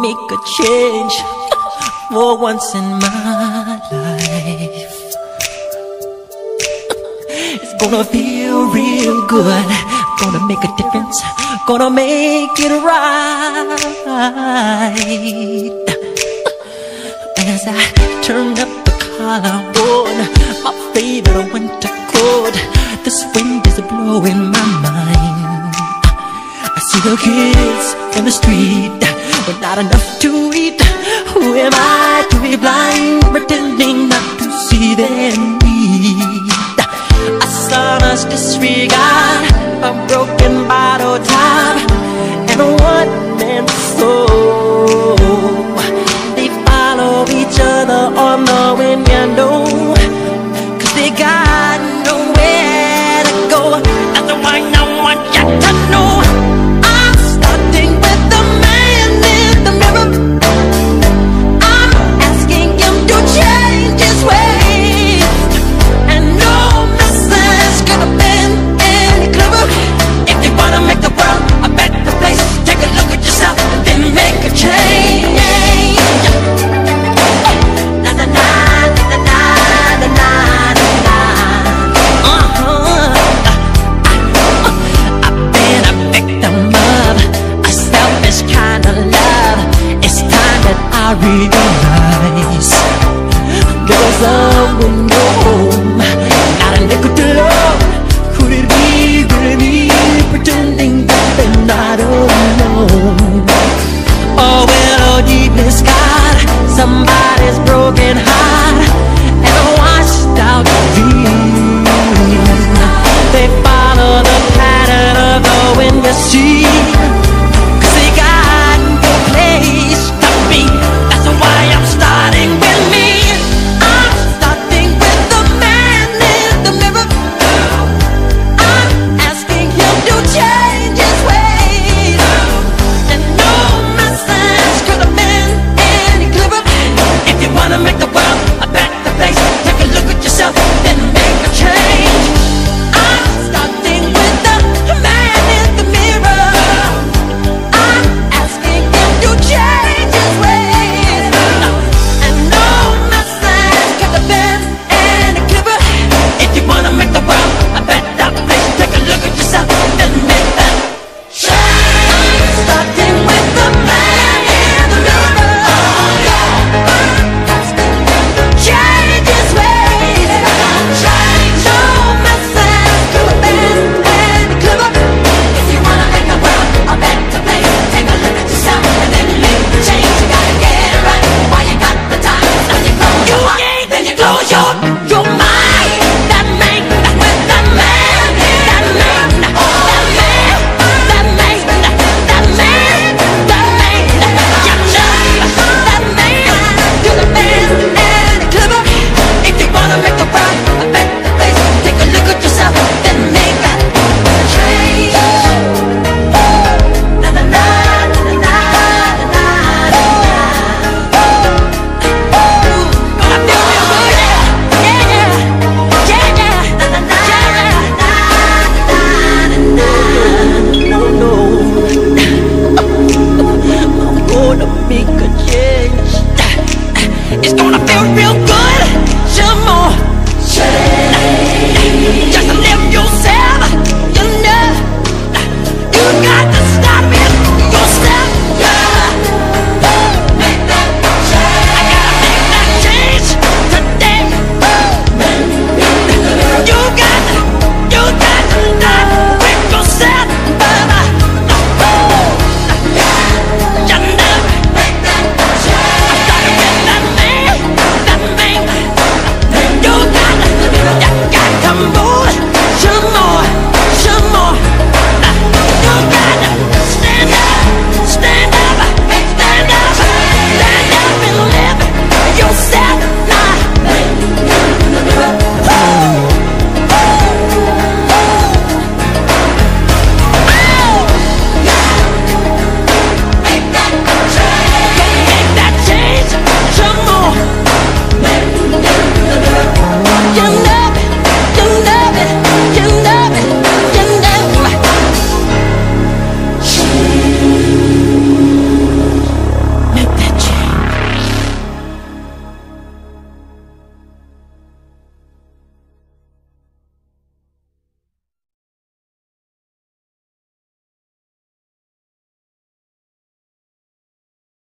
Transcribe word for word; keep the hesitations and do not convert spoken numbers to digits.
make a change for once in my life. It's gonna feel real good, gonna make a difference, gonna make it right. As I turn up the collar on my favorite winter coat, this wind is blowing my mind. I see the kids in the street with not enough to eat. Who am I to be blind, pretending not to see their need? A son's disregard, a broken bottle top, and a one-man soul. They follow each other on the window, 'cause they got nowhere to go. That's the one I want you to know. I'm starting with the man in the mirror. I'm asking him to change his ways, and no message could have been any clearer. If you wanna make the world a better place, take a look at yourself and then make a change. Na na na na na na na na. Uh-huh. I've been a victim of a selfish kind of love. It's time that I realize there's a window